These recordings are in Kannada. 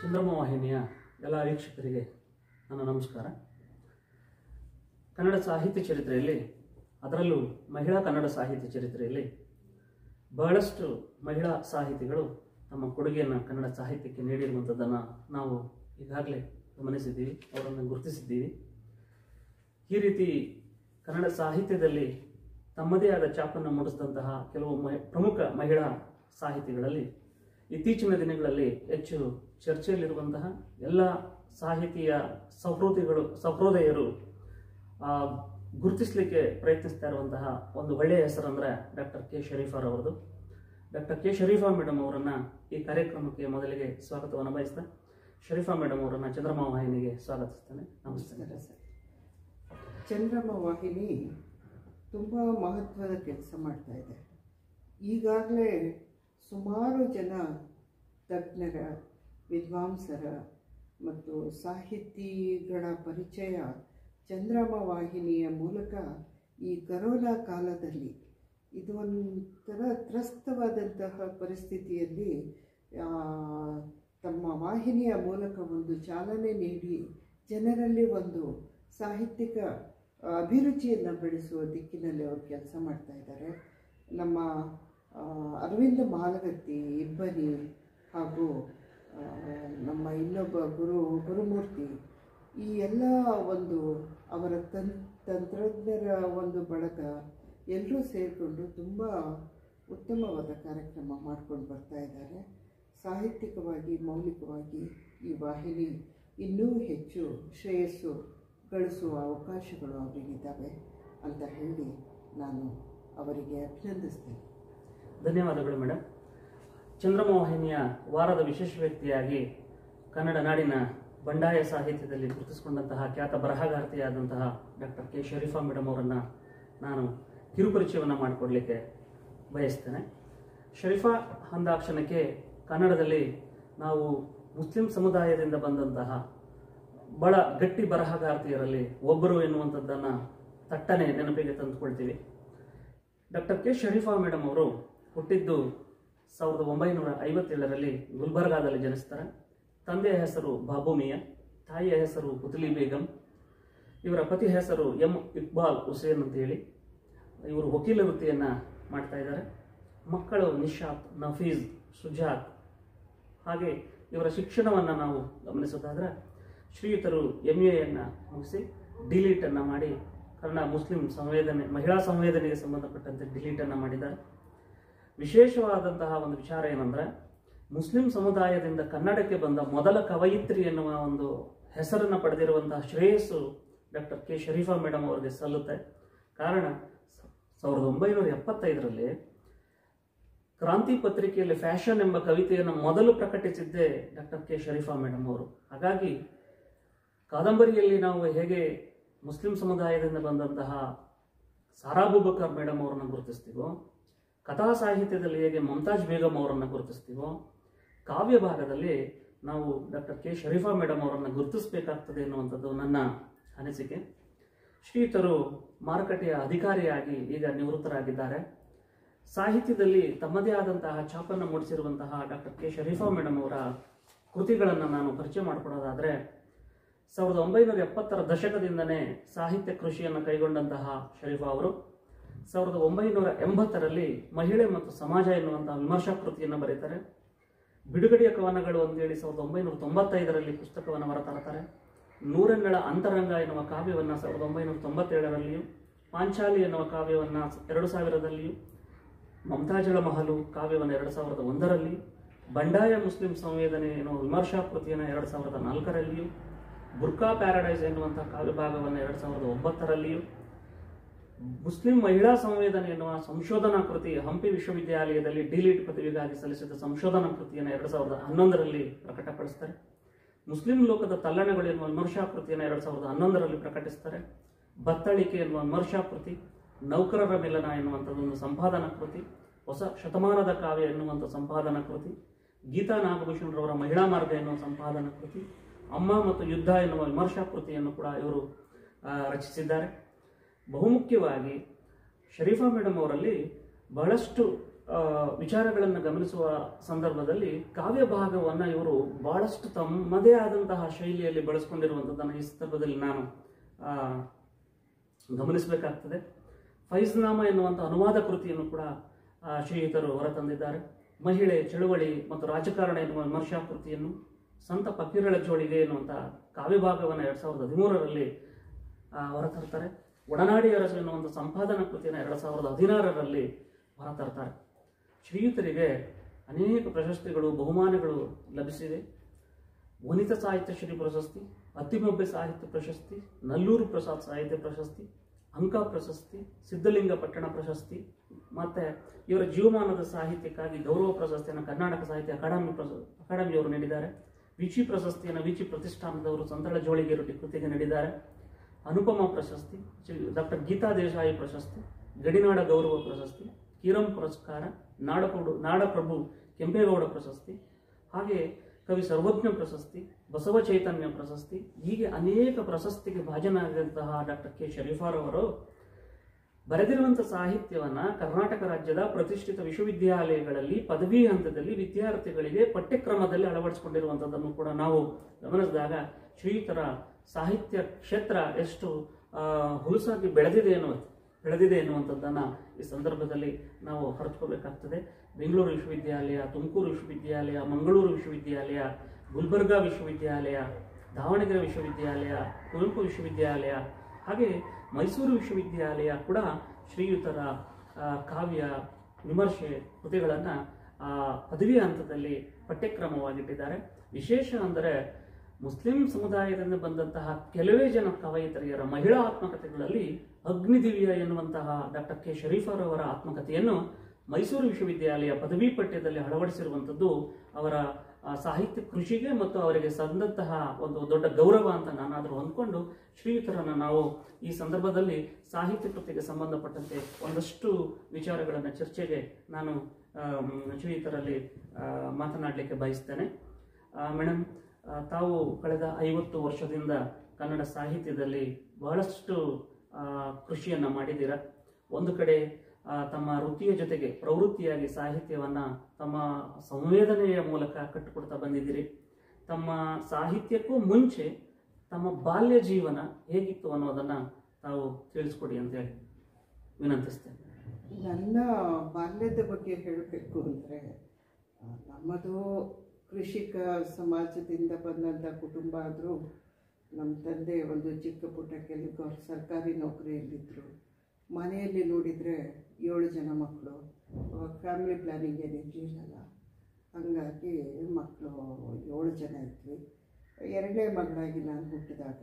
ಚಂದ್ರಮ ವಾಹಿನಿಯ ಎಲ್ಲ ವೀಕ್ಷಕರಿಗೆ ನನ್ನ ನಮಸ್ಕಾರ. ಕನ್ನಡ ಸಾಹಿತ್ಯ ಚರಿತ್ರೆಯಲ್ಲಿ, ಅದರಲ್ಲೂ ಮಹಿಳಾ ಕನ್ನಡ ಸಾಹಿತ್ಯ ಚರಿತ್ರೆಯಲ್ಲಿ ಬಹಳಷ್ಟು ಮಹಿಳಾ ಸಾಹಿತಿಗಳು ತಮ್ಮ ಕೊಡುಗೆಯನ್ನು ಕನ್ನಡ ಸಾಹಿತ್ಯಕ್ಕೆ ನೀಡಿರುವಂಥದ್ದನ್ನು ನಾವು ಈಗಾಗಲೇ ಗಮನಿಸಿದ್ದೀವಿ, ಅವರನ್ನು ಗುರುತಿಸಿದ್ದೀವಿ. ಈ ರೀತಿ ಕನ್ನಡ ಸಾಹಿತ್ಯದಲ್ಲಿ ತಮ್ಮದೇ ಆದ ಛಾಪನ್ನು ಮೂಡಿಸಿದಂತಹ ಕೆಲವು ಪ್ರಮುಖ ಮಹಿಳಾ ಸಾಹಿತಿಗಳಲ್ಲಿ ಇತ್ತೀಚಿನ ದಿನಗಳಲ್ಲಿ ಹೆಚ್ಚು ಚರ್ಚೆಯಲ್ಲಿರುವಂತಹ ಎಲ್ಲ ಸಾಹಿತಿಯ ಸಹೃದಯರು ಗುರುತಿಸಲಿಕ್ಕೆ ಪ್ರಯತ್ನಿಸ್ತಾ ಇರುವಂತಹ ಒಂದು ಒಳ್ಳೆಯ ಹೆಸರಂದರೆ ಡಾಕ್ಟರ್ ಕೆ ಶರೀಫರವರದು. ಡಾಕ್ಟರ್ ಕೆ ಶರೀಫಾ ಮೇಡಮ್ ಅವರನ್ನು ಈ ಕಾರ್ಯಕ್ರಮಕ್ಕೆ ಮೊದಲಿಗೆ ಸ್ವಾಗತವನ್ನು ಬಯಸ್ತಾ, ಶರೀಫಾ ಮೇಡಮ್ ಅವರನ್ನು ಚಂದ್ರಮ ವಾಹಿನಿಗೆ ಸ್ವಾಗತಿಸ್ತೇನೆ. ನಮಸ್ತೆ ಸರ್. ಚಂದ್ರಮ ವಾಹಿನಿ ತುಂಬ ಮಹತ್ವದ ಕೆಲಸ ಮಾಡ್ತಾ ಇದೆ. ಈಗಾಗಲೇ ಸುಮಾರು ಜನ ತಜ್ಞರ, ವಿದ್ವಾಂಸರ ಮತ್ತು ಸಾಹಿತಿಗಳ ಪರಿಚಯ ಚಂದ್ರಮ ವಾಹಿನಿಯ ಮೂಲಕ ಈ ಕರೋನಾ ಕಾಲದಲ್ಲಿ, ಇದು ಒಂಥರ ತ್ರಸ್ತವಾದಂತಹ ಪರಿಸ್ಥಿತಿಯಲ್ಲಿ ತಮ್ಮ ವಾಹಿನಿಯ ಮೂಲಕ ಒಂದು ಚಾಲನೆ ನೀಡಿ ಜನರಲ್ಲಿ ಒಂದು ಸಾಹಿತ್ಯಿಕ ಅಭಿರುಚಿಯನ್ನು ಬೆಳೆಸುವ ದಿಕ್ಕಿನಲ್ಲಿ ಅವರು ಕೆಲಸ ಮಾಡ್ತಾ ಇದ್ದಾರೆ. ನಮ್ಮ ಅರವಿಂದ ಮಾಲಗತ್ತಿ, ಇಬ್ಬನಿ ಹಾಗೂ ನಮ್ಮ ಇನ್ನೊಬ್ಬ ಗುರುಮೂರ್ತಿ, ಈ ಎಲ್ಲ ಒಂದು ಅವರ ತಂತ್ರಜ್ಞರ ಒಂದು ಬಳಗ ಎಲ್ಲರೂ ಸೇರಿಕೊಂಡು ತುಂಬ ಉತ್ತಮವಾದ ಕಾರ್ಯಕ್ರಮ ಮಾಡ್ಕೊಂಡು ಬರ್ತಾ ಇದ್ದಾರೆ. ಸಾಹಿತ್ಯಿಕವಾಗಿ, ಮೌಲಿಕವಾಗಿ ಈ ವಾಹಿನಿ ಇನ್ನೂ ಹೆಚ್ಚು ಶ್ರೇಯಸ್ಸು ಗಳಿಸುವ ಅವಕಾಶಗಳು ಅವರಿಗಿದ್ದಾವೆ ಅಂತ ಹೇಳಿ ನಾನು ಅವರಿಗೆ ಅಭಿನಂದಿಸ್ತೇನೆ. ಧನ್ಯವಾದಗಳು ಮೇಡಮ್. ಚಂದ್ರಮ ವಾಹಿನಿಯ ವಾರದ ವಿಶೇಷ ವ್ಯಕ್ತಿಯಾಗಿ ಕನ್ನಡ ನಾಡಿನ ಬಂಡಾಯ ಸಾಹಿತ್ಯದಲ್ಲಿ ಗುರುತಿಸಿಕೊಂಡಂತಹ ಖ್ಯಾತ ಬರಹಗಾರ್ತಿಯಾದಂತಹ ಡಾಕ್ಟರ್ ಕೆ ಶರೀಫಾ ಮೇಡಮ್ ಅವರನ್ನು ನಾನು ಕಿರುಪರಿಚಯವನ್ನು ಮಾಡಿಕೊಡ್ಲಿಕ್ಕೆ ಬಯಸ್ತೇನೆ. ಶರೀಫಾ ಅಂದಾಕ್ಷಣಕ್ಕೆ ಕನ್ನಡದಲ್ಲಿ ನಾವು ಮುಸ್ಲಿಂ ಸಮುದಾಯದಿಂದ ಬಂದಂತಹ ಬಹಳ ಗಟ್ಟಿ ಬರಹಗಾರ್ತಿಯರಲ್ಲಿ ಒಬ್ಬರು ಎನ್ನುವಂಥದ್ದನ್ನು ತಟ್ಟನೆ ನೆನಪಿಗೆ ತಂದುಕೊಳ್ತೀವಿ. ಡಾಕ್ಟರ್ ಕೆ ಶರೀಫಾ ಮೇಡಮ್ ಅವರು ಹುಟ್ಟಿದ್ದು 1957ರಲ್ಲಿ ಗುಲ್ಬರ್ಗಾದಲ್ಲಿ ಜನಿಸ್ತಾರೆ. ತಂದೆಯ ಹೆಸರು ಬಾಬು ಮಿಯಾ, ತಾಯಿಯ ಹೆಸರು ಪುತ್ಲಿ ಬೇಗಂ, ಇವರ ಪತಿ ಹೆಸರು ಎಂ ಇಕ್ಬಾಲ್ ಹುಸೇನ್ ಅಂತೇಳಿ. ಇವರು ವಕೀಲ ವೃತ್ತಿಯನ್ನು ಮಾಡ್ತಾ ಇದ್ದಾರೆ. ಮಕ್ಕಳು ನಿಶಾತ್, ನಫೀಜ್, ಸುಜಾತ್. ಹಾಗೆ ಇವರ ಶಿಕ್ಷಣವನ್ನು ನಾವು ಗಮನಿಸೋದಾದರೆ, ಶ್ರೀಯುತರು MA ಮುಗಿಸಿ ಡಿಲೀಟನ್ನು ಮಾಡಿ ಕನ್ನಡ ಮುಸ್ಲಿಂ ಮಹಿಳಾ ಸಂವೇದನೆಗೆ ಸಂಬಂಧಪಟ್ಟಂತೆ ಡಿಲೀಟನ್ನು ಮಾಡಿದ್ದಾರೆ. ವಿಶೇಷವಾದಂತಹ ಒಂದು ವಿಚಾರ ಏನಂದರೆ, ಮುಸ್ಲಿಂ ಸಮುದಾಯದಿಂದ ಕನ್ನಡಕ್ಕೆ ಬಂದ ಮೊದಲ ಕವಯಿತ್ರಿ ಎನ್ನುವ ಒಂದು ಹೆಸರನ್ನು ಪಡೆದಿರುವಂತಹ ಶ್ರೇಯಸ್ಸು ಡಾಕ್ಟರ್ ಕೆ ಶರೀಫಾ ಮೇಡಮ್ ಅವರಿಗೆ ಸಲ್ಲುತ್ತೆ. ಕಾರಣ 1975ರಲ್ಲಿ ಕ್ರಾಂತಿ ಪತ್ರಿಕೆಯಲ್ಲಿ ಫ್ಯಾಷನ್ ಎಂಬ ಕವಿತೆಯನ್ನು ಮೊದಲು ಪ್ರಕಟಿಸಿದ್ದೇ ಡಾಕ್ಟರ್ ಕೆ ಶರೀಫಾ ಮೇಡಮ್ ಅವರು. ಹಾಗಾಗಿ ಕಾದಂಬರಿಯಲ್ಲಿ ನಾವು ಹೇಗೆ ಮುಸ್ಲಿಂ ಸಮುದಾಯದಿಂದ ಬಂದಂತಹ ಸಾರಾ ಅಬೂಬಕರ್ ಮೇಡಮ್ ಅವರನ್ನು ಗುರುತಿಸ್ತೀವೋ, ಕಥಾ ಸಾಹಿತ್ಯದಲ್ಲಿ ಹೇಗೆ ಮುಮ್ತಾಜ್ ಬೇಗಂ ಅವರನ್ನು ಗುರುತಿಸ್ತೀವೋ, ಕಾವ್ಯ ಭಾಗದಲ್ಲಿ ನಾವು ಡಾಕ್ಟರ್ ಕೆ ಶರೀಫಾ ಮೇಡಮ್ ಅವರನ್ನು ಗುರುತಿಸಬೇಕಾಗ್ತದೆ ಎನ್ನುವಂಥದ್ದು ನನ್ನ ಅನಿಸಿಕೆ. ಶ್ರೀಯುತರು ಮಾರುಕಟ್ಟೆಯ ಅಧಿಕಾರಿಯಾಗಿ ಈಗ ನಿವೃತ್ತರಾಗಿದ್ದಾರೆ. ಸಾಹಿತ್ಯದಲ್ಲಿ ತಮ್ಮದೇ ಆದಂತಹ ಛಾಪನ್ನು ಮೂಡಿಸಿರುವಂತಹ ಡಾಕ್ಟರ್ ಕೆ ಶರೀಫಾ ಮೇಡಮ್ ಅವರ ಕೃತಿಗಳನ್ನು ನಾನು ಪರಿಚಯ ಮಾಡಿಕೊಡೋದಾದರೆ, 1970ರ ದಶಕದಿಂದನೇ ಸಾಹಿತ್ಯ ಕೃಷಿಯನ್ನು ಕೈಗೊಂಡಂತಹ ಶರೀಫಾ ಅವರು 1980ರಲ್ಲಿ ಮಹಿಳೆ ಮತ್ತು ಸಮಾಜ ಎನ್ನುವಂತಹ ವಿಮರ್ಶಾ ಕೃತಿಯನ್ನು ಬರೀತಾರೆ. ಬಿಡುಗಡೆಯ ಕವನಗಳು ಅಂತೇಳಿ 1995ರಲ್ಲಿ ಪುಸ್ತಕವನ್ನು ಹೊರತರ್ತಾರೆ. ನೂರೆನ್ನಳ ಅಂತರಂಗ ಎನ್ನುವ ಕಾವ್ಯವನ್ನು 1997ರಲ್ಲಿಯೂ, ಪಾಂಚಾಲಿ ಎನ್ನುವ ಕಾವ್ಯವನ್ನು 2000ರಲ್ಲಿಯೂ, ಮಮತಾಜಳ ಮಹಲು ಕಾವ್ಯವನ್ನು 2001ರಲ್ಲಿ, ಬಂಡಾಯ ಮುಸ್ಲಿಂ ಸಂವೇದನೆ ಎನ್ನುವ ವಿಮರ್ಶಾ ಕೃತಿಯನ್ನು 2004ರಲ್ಲಿಯೂ, ಬುರ್ಕಾ ಪ್ಯಾರಡೈಸ್ ಎನ್ನುವಂತಹ ಕಾವ್ಯ ಭಾಗವನ್ನು 2009ರಲ್ಲಿಯೂ, ಮುಸ್ಲಿಂ ಮಹಿಳಾ ಸಂವೇದನೆ ಎನ್ನುವ ಸಂಶೋಧನಾ ಕೃತಿ ಹಂಪಿ ವಿಶ್ವವಿದ್ಯಾಲಯದಲ್ಲಿ ಡಿಲೀಟ್ ಪದವಿಗಾಗಿ ಸಲ್ಲಿಸಿದ ಸಂಶೋಧನಾ ಕೃತಿಯನ್ನು 2011ರಲ್ಲಿ ಪ್ರಕಟಪಡಿಸ್ತಾರೆ. ಮುಸ್ಲಿಂ ಲೋಕದ ತಲ್ಲಣಗಳು ಎನ್ನುವ ವಿಮರ್ಶಾ ಕೃತಿಯನ್ನು 2011ರಲ್ಲಿ ಪ್ರಕಟಿಸ್ತಾರೆ. ಬತ್ತಳಿಕೆ ಎನ್ನುವ ವಿಮರ್ಶಾ ಕೃತಿ, ನೌಕರರ ಮಿಲನ ಎನ್ನುವಂಥದ್ದೊಂದು ಸಂಪಾದನಾ ಕೃತಿ, ಹೊಸ ಶತಮಾನದ ಕಾವ್ಯ ಎನ್ನುವಂಥ ಸಂಪಾದನಾ ಕೃತಿ, ಗೀತಾ ನಾಗಭೂಷಣರವರ ಮಹಿಳಾ ಮಾರ್ಗ ಎನ್ನುವ ಸಂಪಾದನಾ ಕೃತಿ, ಅಮ್ಮ ಮತ್ತು ಯುದ್ಧ ಎನ್ನುವ ವಿಮರ್ಶಾ ಕೃತಿಯನ್ನು ಕೂಡ ಇವರು ರಚಿಸಿದ್ದಾರೆ. ಬಹುಮುಖ್ಯವಾಗಿ ಶರೀಫಾ ಮೇಡಮ್ ಅವರಲ್ಲಿ ಬಹಳಷ್ಟು ವಿಚಾರಗಳನ್ನು ಗಮನಿಸುವ ಸಂದರ್ಭದಲ್ಲಿ ಕಾವ್ಯ ಭಾಗವನ್ನು ಇವರು ಬಹಳಷ್ಟು ತಮ್ಮದೇ ಆದಂತಹ ಶೈಲಿಯಲ್ಲಿ ಬಳಸ್ಕೊಂಡಿರುವಂಥದ್ದನ್ನು ಈ ಸಂದರ್ಭದಲ್ಲಿ ನಾನು ಗಮನಿಸಬೇಕಾಗ್ತದೆ. ಫೈಜ್ನಾಮ ಎನ್ನುವಂಥ ಅನುವಾದ ಕೃತಿಯನ್ನು ಕೂಡ ಶ್ರೀಯುತರು ಹೊರತಂದಿದ್ದಾರೆ. ಮಹಿಳೆ, ಚಳುವಳಿ ಮತ್ತು ರಾಜಕಾರಣ ಎನ್ನುವ ವಿಮರ್ಶಾ ಕೃತಿಯನ್ನು, ಸಂತ ಫಕೀರಳ ಜೋಳಿಗೆ ಎನ್ನುವಂಥ ಕಾವ್ಯಭಾಗವನ್ನು 2013ರಲ್ಲಿ ಹೊರತರ್ತಾರೆ. ಒಡನಾಡಿ ಅರಸು ಎನ್ನುವಂಥ ಸಂಪಾದನಾ ಕೃತಿಯನ್ನು 2016ರಲ್ಲಿ ಹೊರತರ್ತಾರೆ. ಶ್ರೀಯುತರಿಗೆ ಅನೇಕ ಪ್ರಶಸ್ತಿಗಳು, ಬಹುಮಾನಗಳು ಲಭಿಸಿವೆ. ವನಿತಾ ಸಾಹಿತ್ಯ ಶ್ರೀ ಪ್ರಶಸ್ತಿ, ಅತ್ತಿಮಬ್ಬೆ ಸಾಹಿತ್ಯ ಪ್ರಶಸ್ತಿ, ನಲ್ಲೂರು ಪ್ರಸಾದ್ ಸಾಹಿತ್ಯ ಪ್ರಶಸ್ತಿ, ಅಂಕ ಪ್ರಶಸ್ತಿ, ಸಿದ್ಧಲಿಂಗ ಪಟ್ಟಣ ಪ್ರಶಸ್ತಿ, ಮತ್ತು ಇವರ ಜೀವಮಾನದ ಸಾಹಿತ್ಯಕ್ಕಾಗಿ ಗೌರವ ಪ್ರಶಸ್ತಿಯನ್ನು ಕರ್ನಾಟಕ ಸಾಹಿತ್ಯ ಅಕಾಡೆಮಿಯವರು ನೀಡಿದ್ದಾರೆ. ವಿಚಿ ಪ್ರಶಸ್ತಿಯನ್ನು ವಿಚಿ ಪ್ರತಿಷ್ಠಾನದವರು ಸಂತಳ ಜೋಳಿಗೆ ಕೃತಿಗೆ ನೀಡಿದ್ದಾರೆ. ಅನುಪಮ ಪ್ರಶಸ್ತಿ, ಡಾಕ್ಟರ್ ಗೀತಾ ದೇಸಾಯಿ ಪ್ರಶಸ್ತಿ, ಗಡಿನಾಡ ಗೌರವ ಪ್ರಶಸ್ತಿ, ಕಿರಂ ಪುರಸ್ಕಾರ, ನಾಡಪ್ರಭು ಕೆಂಪೇಗೌಡ ಪ್ರಶಸ್ತಿ, ಹಾಗೆ ಕವಿ ಸರ್ವಜ್ಞ ಪ್ರಶಸ್ತಿ, ಬಸವ ಚೈತನ್ಯ ಪ್ರಶಸ್ತಿ, ಹೀಗೆ ಅನೇಕ ಪ್ರಶಸ್ತಿಗೆ ಭಾಜನರಾದಂತಹ ಡಾಕ್ಟರ್ ಕೆ ಶರೀಫರವರು ಬರೆದಿರುವಂಥ ಸಾಹಿತ್ಯವನ್ನು ಕರ್ನಾಟಕ ರಾಜ್ಯದ ಪ್ರತಿಷ್ಠಿತ ವಿಶ್ವವಿದ್ಯಾಲಯಗಳಲ್ಲಿ ಪದವಿ ಹಂತದಲ್ಲಿ ವಿದ್ಯಾರ್ಥಿಗಳಿಗೆ ಪಠ್ಯಕ್ರಮದಲ್ಲಿ ಅಳವಡಿಸಿಕೊಂಡಿರುವಂಥದ್ದನ್ನು ಕೂಡ ನಾವು ಗಮನಿಸಿದಾಗ ಶ್ರೀಯುತರ ಸಾಹಿತ್ಯ ಕ್ಷೇತ್ರ ಎಷ್ಟು ಹುಲಸಾಗಿ ಬೆಳೆದಿದೆ ಎನ್ನುವಂಥದ್ದನ್ನು ಈ ಸಂದರ್ಭದಲ್ಲಿ ನಾವು ಹೊರತುಕೋಬೇಕಾಗ್ತದೆ. ಬೆಂಗಳೂರು ವಿಶ್ವವಿದ್ಯಾಲಯ, ತುಮಕೂರು ವಿಶ್ವವಿದ್ಯಾಲಯ, ಮಂಗಳೂರು ವಿಶ್ವವಿದ್ಯಾಲಯ, ಗುಲ್ಬರ್ಗಾ ವಿಶ್ವವಿದ್ಯಾಲಯ, ದಾವಣಗೆರೆ ವಿಶ್ವವಿದ್ಯಾಲಯ, ಕುವೆಂಪು ವಿಶ್ವವಿದ್ಯಾಲಯ, ಹಾಗೆ ಮೈಸೂರು ವಿಶ್ವವಿದ್ಯಾಲಯ ಕೂಡ ಶ್ರೀಯುತರ ಕಾವ್ಯ ವಿಮರ್ಶೆ ಕೃತಿಗಳನ್ನು ಪದವಿ ಹಂತದಲ್ಲಿ ಪಠ್ಯಕ್ರಮವಾಗಿಟ್ಟಿದ್ದಾರೆ. ವಿಶೇಷ ಅಂದರೆ ಮುಸ್ಲಿಂ ಸಮುದಾಯದಿಂದ ಬಂದಂತಹ ಕೆಲವೇ ಜನ ಕವಯಿತರಿಯರ ಮಹಿಳಾ ಆತ್ಮಕಥೆಗಳಲ್ಲಿ ಅಗ್ನಿದಿವ್ಯ ಎನ್ನುವಂತಹ ಡಾಕ್ಟರ್ ಕೆ ಶರೀಫರವರ ಆತ್ಮಕಥೆಯನ್ನು ಮೈಸೂರು ವಿಶ್ವವಿದ್ಯಾಲಯ ಪದವಿ ಪಠ್ಯದಲ್ಲಿ ಅಳವಡಿಸಿರುವಂಥದ್ದು ಅವರ ಸಾಹಿತ್ಯ ಕೃಷಿಗೆ ಮತ್ತು ಅವರಿಗೆ ಸಂದಂತಹ ಒಂದು ದೊಡ್ಡ ಗೌರವ ಅಂತ ನಾನಾದರೂ ಹೊಂದ್ಕೊಂಡು ಶ್ರೀಯುತರನ್ನು ನಾವು ಈ ಸಂದರ್ಭದಲ್ಲಿ ಸಾಹಿತ್ಯ ಕೃತಿಗೆ ಸಂಬಂಧಪಟ್ಟಂತೆ ಒಂದಷ್ಟು ವಿಚಾರಗಳನ್ನು ಚರ್ಚೆಗೆ ನಾನು ಶ್ರೀಯುತರಲ್ಲಿ ಮಾತನಾಡಲಿಕ್ಕೆ ಬಯಸ್ತೇನೆ. ಮೇಡಮ್, ತಾವು ಕಳೆದ 50 ವರ್ಷದಿಂದ ಕನ್ನಡ ಸಾಹಿತ್ಯದಲ್ಲಿ ಬಹಳಷ್ಟು ಕೃಷಿಯನ್ನು ಮಾಡಿದ್ದೀರ. ಒಂದು ಕಡೆ ತಮ್ಮ ವೃತ್ತಿಯ ಜೊತೆಗೆ ಪ್ರವೃತ್ತಿಯಾಗಿ ಸಾಹಿತ್ಯವನ್ನು ತಮ್ಮ ಸಂವೇದನೆಯ ಮೂಲಕ ಕಟ್ಟಿಕೊಡ್ತಾ ಬಂದಿದ್ದೀರಿ. ತಮ್ಮ ಸಾಹಿತ್ಯಕ್ಕೂ ಮುಂಚೆ ತಮ್ಮ ಬಾಲ್ಯ ಜೀವನ ಹೇಗಿತ್ತು ಅನ್ನೋದನ್ನು ತಾವು ತಿಳಿಸ್ಕೊಡಿ ಅಂತೇಳಿ ವಿನಂತಿಸ್ತೇನೆ. ನನ್ನ ಬಾಲ್ಯದ ಬಗ್ಗೆ ಹೇಳಬೇಕು ಅಂದರೆ, ನಮ್ಮದು ಕೃಷಿಕ ಸಮಾಜದಿಂದ ಬಂದಂಥ ಕುಟುಂಬ ಆದರೂ ನಮ್ಮ ತಂದೆ ಒಂದು ಚಿಕ್ಕ ಪುಟ್ಟ ಸರ್ಕಾರಿ ನೌಕರಿಯಲ್ಲಿದ್ದರು. ಮನೆಯಲ್ಲಿ ನೋಡಿದರೆ 7 ಜನ ಮಕ್ಕಳು, ಫ್ಯಾಮಿಲಿ ಪ್ಲ್ಯಾನಿಂಗ್ ಏನಿರಲಿಲ್ಲ. ಹಾಗಾಗಿ ಮಕ್ಕಳು 7 ಜನ ಇದ್ವಿ. 2ನೇ ಮಗಳಾಗಿ ನಾನು ಹುಟ್ಟಿದಾಗ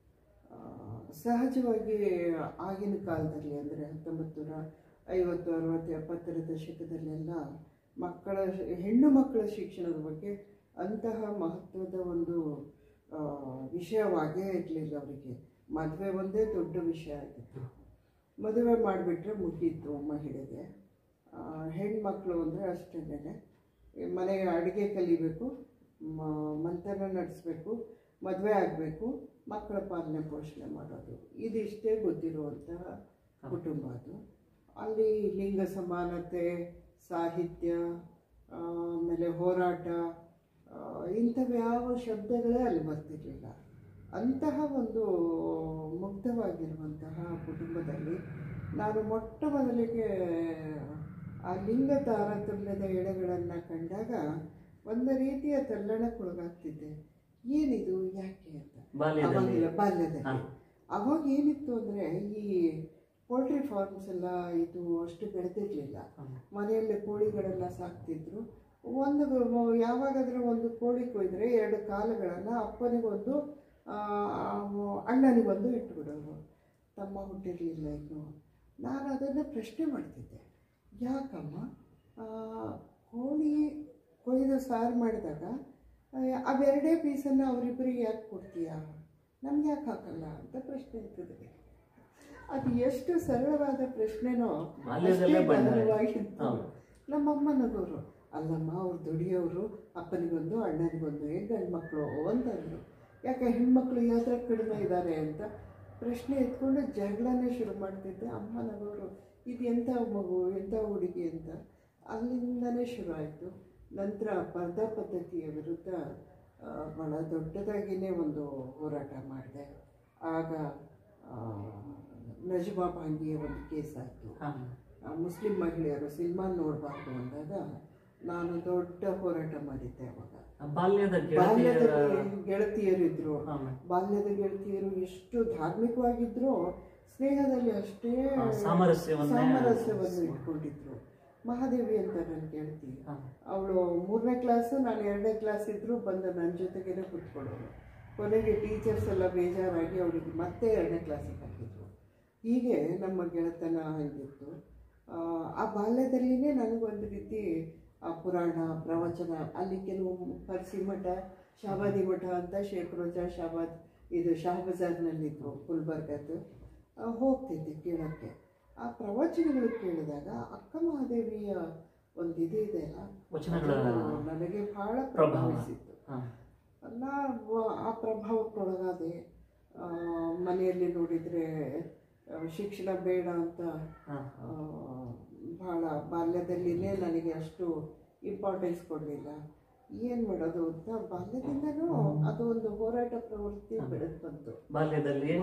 ಸಹಜವಾಗಿ ಆಗಿನ ಕಾಲದಲ್ಲಿ ಅಂದರೆ 1950, 60, 70ರ ದಶಕದಲ್ಲೆಲ್ಲ ಹೆಣ್ಣು ಮಕ್ಕಳ ಶಿಕ್ಷಣದ ಬಗ್ಗೆ ಅಂತಹ ಮಹತ್ವದ ಒಂದು ವಿಷಯವಾಗೇ ಇರಲಿಲ್ಲ. ಅವರಿಗೆ ಮದುವೆ ಒಂದೇ ದೊಡ್ಡ ವಿಷಯ ಆಗಿತ್ತು. ಮದುವೆ ಮಾಡಿಬಿಟ್ರೆ ಮುಗೀತು ಮಹಿಳೆಗೆ. ಹೆಣ್ಮಕ್ಳು ಅಂದರೆ ಅಷ್ಟೇನೆ, ಮನೆಗೆ ಅಡುಗೆ ಕಲಿಬೇಕು, ಮಂಥನ ನಡೆಸಬೇಕು, ಮದುವೆ ಆಗಬೇಕು, ಮಕ್ಕಳ ಪಾಲನೆ ಪೋಷಣೆ ಮಾಡೋದು, ಇದಿಷ್ಟೇ ಗೊತ್ತಿರುವಂತಹ ಕುಟುಂಬ ಅದು. ಅಲ್ಲಿ ಲಿಂಗ ಸಮಾನತೆ, ಸಾಹಿತ್ಯ, ಆಮೇಲೆ ಹೋರಾಟ, ಇಂಥವ್ಯಾವ ಶಬ್ದಗಳೇ ಅಲ್ಲಿ ಬರ್ತಿರಲಿಲ್ಲ. ಅಂತಹ ಒಂದು ಮುಗ್ಧವಾಗಿರುವಂತಹ ಕುಟುಂಬದಲ್ಲಿ ನಾನು ಮೊಟ್ಟ ಮೊದಲಿಗೆ ಆ ಲಿಂಗ ತಾರತಮ್ಯದ ಎಳೆಗಳನ್ನು ಕಂಡಾಗ ಒಂದು ರೀತಿಯ ತಲ್ಲಣಕ್ಕೊಳಗಾಗ್ತಿದ್ದೆ. ಏನಿದು, ಯಾಕೆ ಅಂತ ಬಾಲ್ಯದಲ್ಲಿ. ಅವಾಗ ಏನಿತ್ತು ಅಂದರೆ, ಈ ಪೋಲ್ಟ್ರಿ ಫಾರ್ಮ್ಸ್ ಎಲ್ಲ ಇದು ಅಷ್ಟು ಬೆಳೆದಿರಲಿಲ್ಲ. ಮನೆಯಲ್ಲಿ ಕೋಳಿಗಳೆಲ್ಲ ಸಾಕ್ತಿದ್ರು. ಯಾವಾಗಾದರೂ ಒಂದು ಕೋಳಿ ಕೊಯ್ದರೆ 2 ಕಾಲುಗಳನ್ನು ಅಪ್ಪನಿಗೊಂದು ಅಣ್ಣನಿಗೊಂದು ಇಟ್ಟುಬಿಡೋರು. ತಮ್ಮ ಹುಟ್ಟಿರಲಿಲ್ಲ ಇನ್ನು. ನಾನು ಅದನ್ನು ಪ್ರಶ್ನೆ ಮಾಡ್ತಿದ್ದೆ, ಯಾಕಮ್ಮ ಕೋಳಿ ಕೊಯ್ದು ಸಾರು ಮಾಡಿದಾಗ ಅವೆರಡೇ ಪೀಸನ್ನು ಅವರಿಬ್ಬರಿಗೆ ಯಾಕೆ ಕೊಡ್ತೀಯಾ, ನಮ್ಗೆ ಯಾಕೆ ಹಾಕಲ್ಲ ಅಂತ ಪ್ರಶ್ನೆ ಇರ್ತದೆ. ಅದು ಎಷ್ಟು ಸರಳವಾದ ಪ್ರಶ್ನೆನೋ ಅಷ್ಟೇ ಬಲವಾಗಿತ್ತು. ನಮ್ಮಮ್ಮ ನಗೋರು, ಅಲ್ಲಮ್ಮ ಅವ್ರು ದುಡಿಯೋರು, ಅಪ್ಪನಿಗೊಂದು ಅಣ್ಣನಿಗೊಂದು, ಗಂಡು ಮಕ್ಕಳು ಅಂತಂದರು. ಯಾಕೆ ಹೆಣ್ಮಕ್ಳು ಯಾವ್ದ್ರ ಕಡಿಮೆ ಇದ್ದಾರೆ ಅಂತ ಪ್ರಶ್ನೆ ಎತ್ಕೊಂಡು ಜಗಳನೇ ಶುರು ಮಾಡ್ತಿದ್ದೆ. ಅಮ್ಮ ನಗೋರು, ಇದು ಎಂಥ ಮಗು, ಎಂಥ ಹುಡುಗಿ ಅಂತ. ಅಲ್ಲಿಂದನೇ ಶುರು ಆಯಿತು. ನಂತರ ಸ್ಪರ್ಧಾ ಪದ್ಧತಿಯ ವಿರುದ್ಧ ಭಾಳ ದೊಡ್ಡದಾಗಿಯೇ ಒಂದು ಹೋರಾಟ ಮಾಡಿದೆ. ಆಗ ನಜ್ಮಾ ಭಾಂಗಿಯ ಒಂದು ಕೇಸ್ ಆಯಿತು. ಮುಸ್ಲಿಂ ಮಹಿಳೆಯರು ಸಿನಿಮಾ ನೋಡಬಾರ್ದು ಅಂದಾಗ ನಾನು ದೊಡ್ಡ ಹೋರಾಟ ಮಾಡಿದ್ದೆ. ಅವಾಗ ಬಾಲ್ಯದ ಗೆಳತಿಯರಿದ್ರು. ಬಾಲ್ಯದ ಗೆಳತಿಯರು ಎಷ್ಟು ಧಾರ್ಮಿಕವಾಗಿದ್ರು, ಸ್ನೇಹದಲ್ಲಿ ಅಷ್ಟೇ ಸಾಮರಸ್ಯವನ್ನು ಇಟ್ಕೊಂಡಿದ್ರು. ಮಹಾದೇವಿ ಅಂತ ನನ್ನ ಗೆಳತಿ, ಅವಳು 3ನೇ ಕ್ಲಾಸು, ನಾನು 2ನೇ ಕ್ಲಾಸ್ ಇದ್ದರೂ ಬಂದು ನನ್ನ ಜೊತೆಗೇನೆ ಕೂತ್ಕೊಳ್ಳೋರು. ಕೊನೆಗೆ ಟೀಚರ್ಸ್ ಎಲ್ಲ ಬೇಜಾರಾಗಿ ಅವಳಿಗೆ ಮತ್ತೆ 2ನೇ ಕ್ಲಾಸಿಗೆ ಹಾಕಿದ್ರು. ಹೀಗೆ ನಮ್ಮ ಗೆಳೆತನ ಆಗಿತ್ತು. ಆ ಬಾಲ್ಯದಲ್ಲಿನೇ ನನಗೊಂದು ರೀತಿ ಆ ಪುರಾಣ ಪ್ರವಚನ, ಅಲ್ಲಿ ಕೆಲವು ಫರ್ಸಿ ಮಠ, ಶಾಬಾದಿ ಮಠ ಅಂತ ಶೇಖ್ ರೋಜಾ ಶಾಬಾದ್ ಇದು ಶಹಬಜಾರ್ನಲ್ಲಿದ್ದರು, ಗುಲ್ಬರ್ಗದ್ದು. ಹೋಗ್ತಿದ್ದೆ ಕೇಳೋಕ್ಕೆ. ಆ ಪ್ರವಚನಗಳು ಕೇಳಿದಾಗ ಅಕ್ಕ ಮಹಾದೇವಿಯ ಒಂದು ಇದೆ ಅಲ್ಲ, ನನಗೆ ಬಹಳ ಪ್ರಭಾವಿಸಿತ್ತು. ಆ ಪ್ರಭಾವಕ್ಕೊಳಗಾದೆ. ಮನೆಯಲ್ಲಿ ನೋಡಿದರೆ ಶಿಕ್ಷಣ ಬೇಡ ಅಂತ ಭಾಳ ಬಾಲ್ಯದಲ್ಲಿನೇ ನನಗೆ ಅಷ್ಟು ಇಂಪಾರ್ಟೆನ್ಸ್ ಕೊಡಲಿಲ್ಲ. ಏನು ಮಾಡೋದು ಅಂತ ಬಾಲ್ಯದಿಂದನೂ ಅದು ಒಂದು ಹೋರಾಟ ಪ್ರವೃತ್ತಿ ಬೆಳೆದು ಬಂತು. ಬಾಲ್ಯದಲ್ಲಿ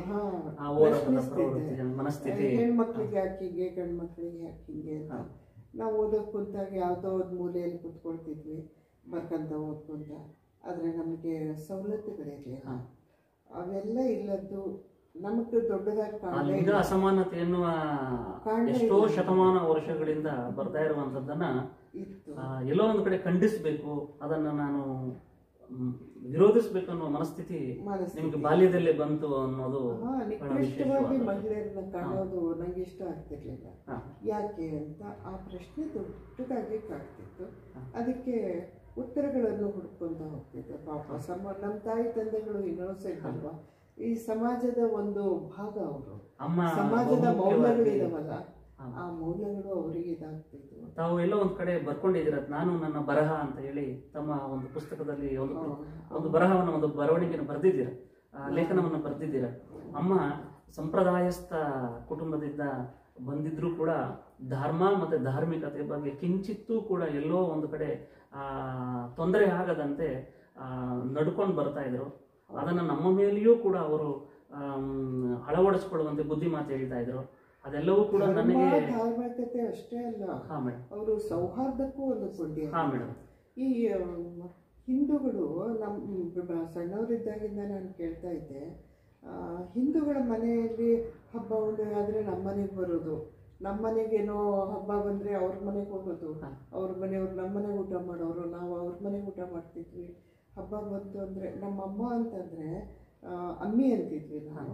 ಹೆಣ್ಮಕ್ಳಿಗೆ ಯಾಕಿಂಗೆ, ಗಂಡು ಮಕ್ಕಳಿಗೆ ಯಾಕಿಂಗೆ ಅಂತ ನಾವು ಓದೋಕೆ ಕುಂತಾಗ ಯಾವುದೋ ಒಂದು ಮೂಲೆಯಲ್ಲಿ ಕುತ್ಕೊಳ್ತಿದ್ವಿ ಬರ್ಕಂತ ಓದ್ಕೊಂತ. ಆದರೆ ನಮಗೆ ಸವಲತ್ತುಗಳಿರಲಿಲ್ಲ, ಅವೆಲ್ಲ ಇಲ್ಲದ್ದು ನಮಗೆ ದೊಡ್ಡದಾಗಿ ಲಿಂಗ ಅಸಮಾನತೆ ಎನ್ನುವ ಎಷ್ಟೋ ಶತಮಾನ ವರ್ಷಗಳಿಂದ ಬರ್ತಾ ಇರುವಂತದ್ದನ್ನ ಎಲ್ಲೋ ಒಂದು ಕಡೆ ಖಂಡಿಸಬೇಕು, ಅದನ್ನ ನಾನು ವಿರೋಧಿಸಬೇಕು ಅನ್ನೋ ಮನಸ್ಥಿತಿ ನಿಮಗೆ ಬಾಲ್ಯದಲ್ಲೇ ಬಂತು ಅನ್ನೋದು. ನಿಕೃಷ್ಟವಾಗಿ ಮಹಿಳೆಯರನ್ನ ಕಾಣೋದು ನಂಗೆ ಇಷ್ಟ ಆಗ್ತಿರ್ಲಿಲ್ಲ. ಯಾಕೆ ಅಂತ ಆ ಪ್ರಶ್ನೆ ದೊಡ್ಡದಾಗಿ ಕಾಡ್ತಿತ್ತು. ಅದಕ್ಕೆ ಉತ್ತರಗಳನ್ನು ಹುಡ್ಕೊಂತ ಹೋಗ್ತಿದ್ದೆ. ಪಾಪ ನಮ್ಮ ತಾಯಿ ತಂದೆಗಳು ಇನ್ನೋಸೆಂಟ್ ಅಲ್ವಾ, ಈ ಸಮಾಜದ ಒಂದು ಭಾಗ ಅವರು. ಸಮಾಜದ ಮೌಲ್ಯಗಳಿದಾವಲ್ಲ, ಆ ಮೌಲ್ಯಗಳು ಅವರಿಗೆ ಇದಾಗ್ತಿದ್ವು. ತಾವು ಎಲ್ಲೋ ಒಂದ್ ಕಡೆ ಬರ್ಕೊಂಡಿದ್ದೀರ, ನಾನು ನನ್ನ ಬರಹ ಅಂತ ಹೇಳಿ ತಮ್ಮ ಒಂದು ಪುಸ್ತಕದಲ್ಲಿ ಒಂದು ಬರಹವನ್ನು, ಒಂದು ಬರವಣಿಗೆಯನ್ನು ಬರೆದಿದ್ದೀರ, ಲೇಖನವನ್ನು ಬರೆದಿದ್ದೀರ. ಅಮ್ಮ ಸಂಪ್ರದಾಯಸ್ಥ ಕುಟುಂಬದಿಂದ ಬಂದಿದ್ರು ಕೂಡ ಧರ್ಮ ಮತ್ತೆ ಧಾರ್ಮಿಕತೆ ಬಗ್ಗೆ ಕಿಂಚಿತ್ತೂ ಕೂಡ ಎಲ್ಲೋ ಒಂದು ಕಡೆ ತೊಂದರೆ ಆಗದಂತೆ ನಡ್ಕೊಂಡು ಬರ್ತಾ ಇದ್ರು. ಅದನ್ನು ನಮ್ಮ ಮೇಲೆಯೂ ಕೂಡ ಅವರು ಅಳವಡಿಸ್ಕೊಳ್ಳುವಂತೆ ಬುದ್ಧಿ ಮಾತು ಹೇಳ್ತಾ ಇದ್ರು. ಅದೆಲ್ಲವೂ ಕೂಡ ನನಗೆ ಧಾರ್ಮಿಕತೆ ಅಷ್ಟೇ ಅಲ್ಲ, ಅವರು ಸೌಹಾರ್ದಕ್ಕೂ ಒಂದು ಕೊಡ್ಲಿ. ಈ ಹಿಂದೂಗಳು ನಮ್ಮ ಸಣ್ಣವರಿದ್ದಾಗಿಂದ ನಾನು ಕೇಳ್ತಾ ಇದ್ದೆ, ಹಿಂದೂಗಳ ಮನೆಯಲ್ಲಿ ಹಬ್ಬ ಹುಣ್ಣಿಮೆ ಆದರೆ ನಮ್ಮ ಮನೆಗೆ ಬರೋದು, ನಮ್ಮ ಮನೆಗೇನೋ ಹಬ್ಬ ಬಂದರೆ ಅವ್ರ ಮನೆಗೆ ಹೋಗೋದು, ಅವ್ರ ಮನೆಯವ್ರು ನಮ್ಮ ಮನೆಗೆ ಊಟ ಮಾಡೋರು, ನಾವು ಅವ್ರ ಮನೆಗೆ ಊಟ ಮಾಡ್ತಿದ್ವಿ. ಹಬ್ಬ ಬಂತು ಅಂದರೆ ನಮ್ಮಮ್ಮ ಅಂತಂದರೆ ಅಮ್ಮಿ ಅಂತಿದ್ವಿ ನಾವು.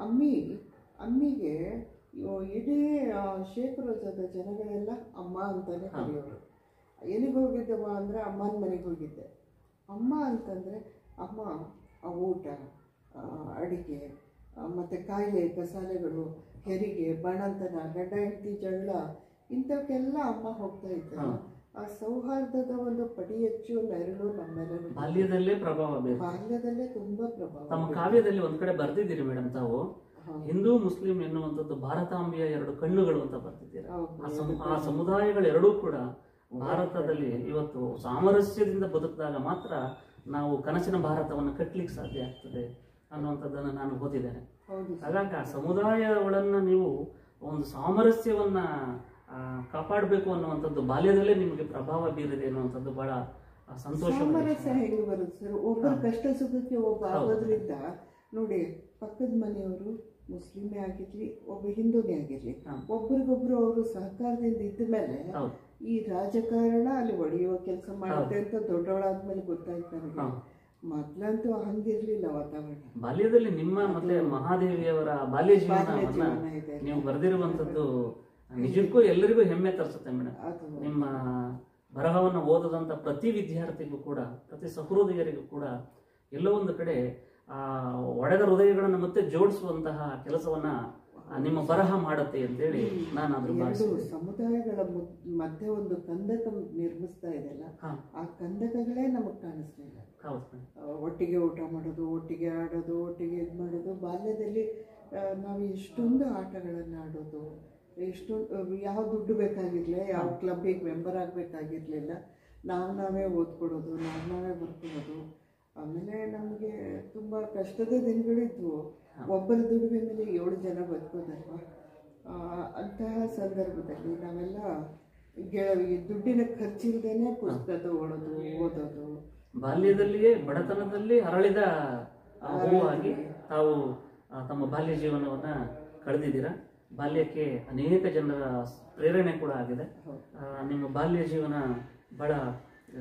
ಅಮ್ಮಿಗೆ ಇಡೀ ಶೇಖ್ ರೋಜಾದ ಜನಗಳೆಲ್ಲ ಅಮ್ಮ ಅಂತಲೇ ಕರೆಯೋರು. ಎಲ್ಲಿಗೆ ಹೋಗಿದ್ದವ ಅಂದರೆ ಅಮ್ಮನ ಮನೆಗೆ ಹೋಗಿದ್ದೆ. ಅಮ್ಮ ಅಂತಂದರೆ ಅಮ್ಮ ಊಟ, ಅಡಿಗೆ, ಮತ್ತು ಕಾಯಿಲೆ ಕಸಾಲೆಗಳು, ಹೆರಿಗೆ, ಬಾಣಂತನ, ಗಂಡ ಹೆಂಡತಿ ಜಗಳ, ಇಂಥವಕ್ಕೆಲ್ಲ ಅಮ್ಮ ಹೋಗ್ತಾ ಇದ್ದಾರೆ. ಆ ಸೌಹಾರ್ದದ ಒಂದು ಪಡಿ ಹೆಚ್ಚು ನೆರಳು ನಮ್ಮೆಲ್ಲರೂ ಬಾಲ್ಯದಲ್ಲೇ ಪ್ರಭಾವ, ಬಾಲ್ಯದಲ್ಲೇ ತುಂಬಾ ಪ್ರಭಾವ. ತಮ್ಮ ಕಾವ್ಯದಲ್ಲಿ ಒಂದ್ ಕಡೆ ಬರ್ದಿದ್ದೀರಿ ಮೇಡಮ್ ತಾವು, ಹಿಂದೂ ಮುಸ್ಲಿಂ ಎನ್ನುವಂಥದ್ದು ಭಾರತಾಂಬೆಯ ಎರಡು ಕಣ್ಣುಗಳು ಅಂತ ಬರ್ತಿದ್ದೀರ. ಆ ಸಮುದಾಯಗಳೆರಡೂ ಕೂಡ ಭಾರತದಲ್ಲಿ ಇವತ್ತು ಸಾಮರಸ್ಯದಿಂದ ಬದುಕಿದಾಗ ಮಾತ್ರ ನಾವು ಕನಸಿನ ಭಾರತವನ್ನು ಕಟ್ಟಲಿಕ್ಕೆ ಸಾಧ್ಯ ಆಗ್ತದೆ ಅನ್ನುವಂಥದ್ದನ್ನು ನಾನು ಓದಿದ್ದೇನೆ. ಹಾಗಾಗಿ ಆ ಸಮುದಾಯಗಳನ್ನ ನೀವು ಒಂದು ಸಾಮರಸ್ಯವನ್ನ ಕಾಪಾಡಬೇಕು ಅನ್ನುವಂಥದ್ದು ಬಾಲ್ಯದಲ್ಲೇ ನಿಮಗೆ ಪ್ರಭಾವ ಬೀರಿದೆ ಅನ್ನುವಂಥದ್ದು ಬಹಳ ಸಂತೋಷ. ಸಾಮರಸ್ಯ ಹೇಗೆ ಬರುತ್ತೆ ಸರ್? ಒಬ್ಬರ ಕಷ್ಟ ಸುಖಕ್ಕೆ ಒಬ್ಬ ಆಗೋದ್ರಿಂದ ನೋಡಿ, ಪಕ್ಕದ ಮನೆಯವರು ಮುಸ್ಲಿಮೇ ಆಗಿರ್ಲಿ, ಒಬ್ಬ ಹಿಂದೂನೇ ಆಗಿರ್ಲಿ, ಒಬ್ರಿಗೊಬ್ರು ಅವರು ಸಹಕಾರದಿಂದ ಇದ್ದ ಮೇಲೆ ಈ ರಾಜಕಾರಣ ಅಲ್ಲಿ ಒಡೆಯುವ ಕೆಲಸ ಮಾಡುತ್ತೆ ಅಂತ ದೊಡ್ಡವಳಾದ್ಮೇಲೆ ಗೊತ್ತಾಯ್ತು ನನಗೆ. ಮೊದ್ಲಂತೂ ಹಂಗಿರ್ಲಿಲ್ಲ ವಾತಾವರಣ. ಬಾಲ್ಯದಲ್ಲಿ ನಿಮ್ಮ ಮತ್ತೆ ಮಹಾದೇವಿಯವರ ಬಾಲ್ಯ ಜೀವನ ನೀವು ಬರೆದಿರುವಂತದ್ದು ನಿಜಕ್ಕೂ ಎಲ್ಲರಿಗೂ ಹೆಮ್ಮೆ ತರಿಸುತ್ತೆ ಮೇಡಮ್. ನಿಮ್ಮ ಬರಹವನ್ನು ಓದದಂತ ಪ್ರತಿ ವಿದ್ಯಾರ್ಥಿಗೂ ಕೂಡ, ಪ್ರತಿ ಸಹೃದಯರಿಗೂ ಕೂಡ ಎಲ್ಲೋ ಒಂದು ಕಡೆ ಒಡೆದ ಹೃದಯಗಳನ್ನು ಮತ್ತೆ ಜೋಡಿಸುವಂತಹ ಕೆಲಸವನ್ನ ನಿಮ್ಮ ಬರಹ ಮಾಡುತ್ತೆ ಅಂತೇಳಿ ನಾನು ಅದ್ರ ಸಮುದಾಯಗಳ ಮಧ್ಯೆ ಒಂದು ಕಂದಕ ನಿರ್ಮಿಸ್ತಾ ಇದೆಯಲ್ಲ, ಆ ಕಂದಕಗಳೇ ನಮಗ್ ಕಾಣಿಸ್ಲಿಲ್ಲ. ಒಟ್ಟಿಗೆ ಊಟ ಮಾಡೋದು, ಒಟ್ಟಿಗೆ ಆಡೋದು, ಒಟ್ಟಿಗೆ ಇದು ಮಾಡೋದು. ಬಾಲ್ಯದಲ್ಲಿ ನಾವು ಎಷ್ಟೊಂದು ಆಟಗಳನ್ನು ಆಡೋದು, ಎಷ್ಟು ಯಾವ ದುಡ್ಡು ಬೇಕಾಗಿರಲಿಲ್ಲ, ಯಾವ ಕ್ಲಬ್ಬಿಗೆ ಮೆಂಬರ್ ಆಗಬೇಕಾಗಿರಲಿಲ್ಲ. ನಾವೇ ಓದ್ಕೊಡೋದು, ನಾವೇ ಬರ್ಕೊಡೋದು. ಆಮೇಲೆ ನಮಗೆ ತುಂಬ ಕಷ್ಟದ ದಿನಗಳಿದ್ವು. ಒಬ್ಬರ ದುಡಿಮೆ ಮೇಲೆ 7 ಜನ ಬದುಕೋದಲ್ವ. ಅಂತಹ ಸಂದರ್ಭದಲ್ಲಿ ನಾವೆಲ್ಲ ದುಡ್ಡಿನ ಖರ್ಚಿಲ್ಲದೇನೆ ಪುಸ್ತಕ ತಗೊಳ್ಳೋದು, ಓದೋದು. ಬಾಲ್ಯದಲ್ಲಿಯೇ ಬಡತನದಲ್ಲಿ ಅರಳಿದ ಹೂವಾಗಿ ತಾವು ತಮ್ಮ ಬಾಲ್ಯ ಜೀವನವನ್ನ ಕಳೆದಿದ್ದೀರಾ. ಬಾಲ್ಯಕ್ಕೆ ಅನೇಕ ಜನರ ಪ್ರೇರಣೆ ಕೂಡ ಆಗಿದೆ. ನಿಮ್ಮ ಬಾಲ್ಯ ಜೀವನ ಬಹಳ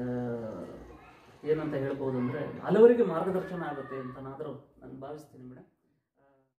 ಏನಂತ ಹೇಳ್ಬೋದು ಅಂದರೆ ಹಲವರಿಗೆ ಮಾರ್ಗದರ್ಶನ ಆಗುತ್ತೆ ಅಂತ ನಾನು ಭಾವಿಸ್ತೀನಿ ಮೇಡಮ್.